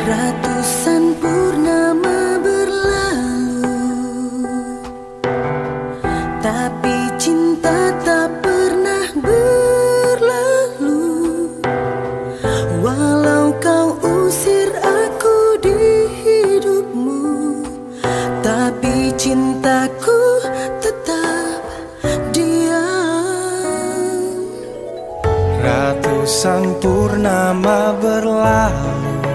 Ratusan purnama berlalu, tapi cinta tak pernah berlalu. Walau kau usir aku di hidupmu, tapi cintaku tetap diam. Ratusan purnama berlalu,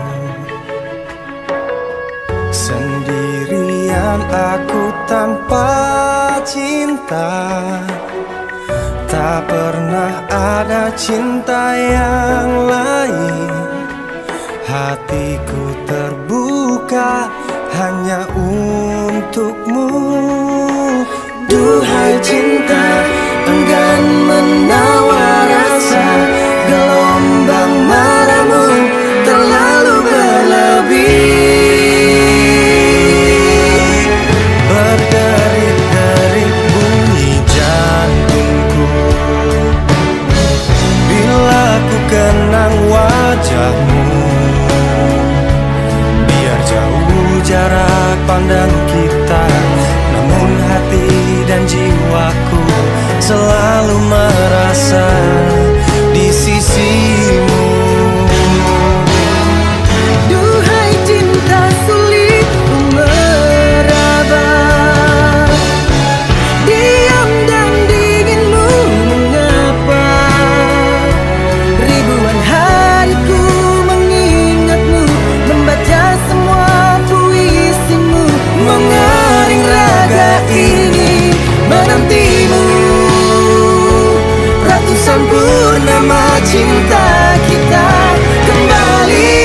sendirian aku tanpa cinta. Tak pernah ada cinta yang lain. Hatiku terbuka hanya untukmu. Duhai cinta, enggan menawar rasa. Gelombang marahmu terlalu berlebih. Berderit-derit bunyi jantungku bila ku kenang wajahmu. Biar jauh jarak pandang kita, namun hati dan jiwaku selalu merasa di sisimu. Duhai cinta, sulit ku meraba. Diam dan dinginmu mengapa? Ribuan hariku mengingatmu, membaca semua puisimu, mengaring raga ini menantimu. Ratusan purnama cinta kita kembali.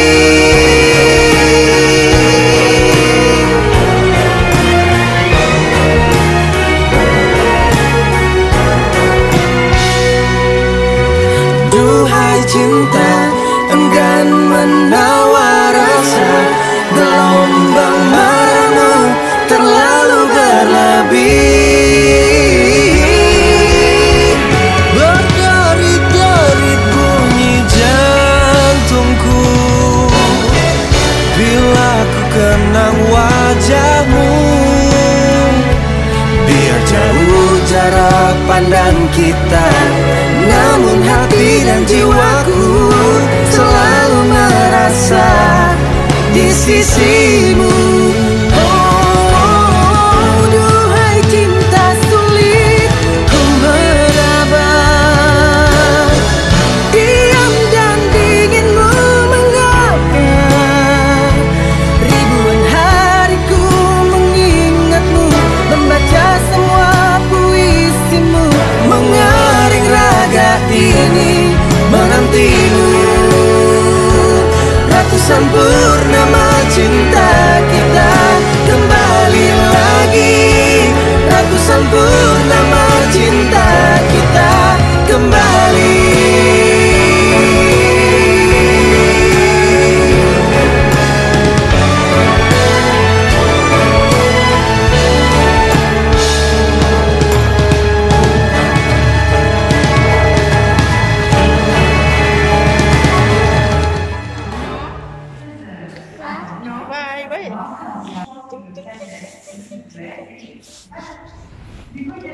Duhai cinta, enggan menawar rasa. Gelombang marahmu terlalu berlebih. Berderit-derit bunyi jantungku bila ku kenang wajahmu. Biar jauh jarak pandang kita, namun hati dan jiwaku selalu merasa di sisimu. Oh, duhai cinta, sulit ku meraba. Diam dan dinginmu mengapa? Ribuan hariku mengingatmu, membaca semua puisimu, mengaring raga ini menantimu. Ratusan purnama cinta kita kembali lagi. Ratusan purnama cinta kita kembali. Bye bye.